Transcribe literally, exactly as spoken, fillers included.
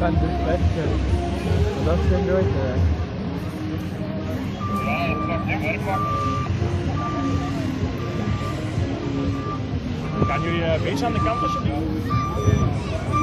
van de spectrum. Dat is een nooit hè. Ja, dat mag niet werk maken. Gaan jullie uh, bezig aan de kant alsjeblieft?